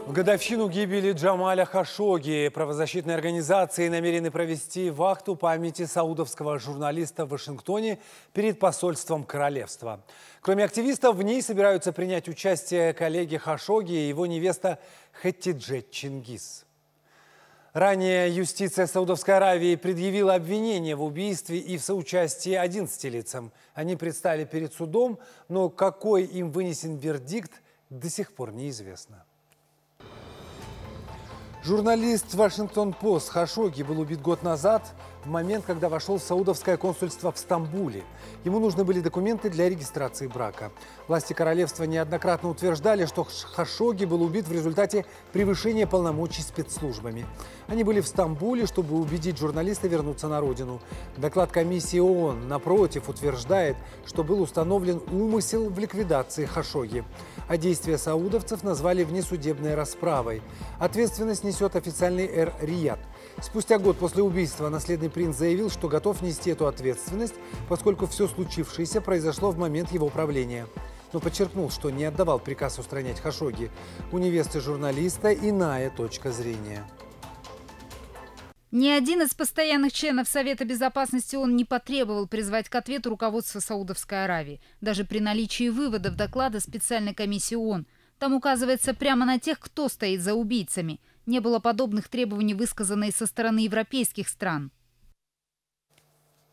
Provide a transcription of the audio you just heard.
В годовщину гибели Джамаля Хашогги правозащитные организации намерены провести вахту памяти саудовского журналиста в Вашингтоне перед посольством королевства. Кроме активистов, в ней собираются принять участие коллеги Хашогги и его невеста Хатидже Чингис. Ранее юстиция Саудовской Аравии предъявила обвинение в убийстве и в соучастии 11 лицам. Они предстали перед судом, но какой им вынесен вердикт, до сих пор неизвестно. Журналист «Вашингтон-Пост» Хашогги был убит год назад, в момент, когда вошел в саудовское консульство в Стамбуле. Ему нужны были документы для регистрации брака. Власти королевства неоднократно утверждали, что Хашогги был убит в результате превышения полномочий спецслужбами. Они были в Стамбуле, чтобы убедить журналиста вернуться на родину. Доклад комиссии ООН, напротив, утверждает, что был установлен умысел в ликвидации Хашогги. А действия саудовцев назвали внесудебной расправой. Ответственность несет официальный Эр-Рияд. Спустя год после убийства наследный принц заявил, что готов нести эту ответственность, поскольку все случившееся произошло в момент его правления. Но подчеркнул, что не отдавал приказ устранять Хашогги. У невесты журналиста иная точка зрения. Ни один из постоянных членов Совета Безопасности ООН не потребовал призвать к ответу руководство Саудовской Аравии. Даже при наличии выводов доклада специальной комиссии ООН. Там указывается прямо на тех, кто стоит за убийцами. Не было подобных требований, высказанных со стороны европейских стран.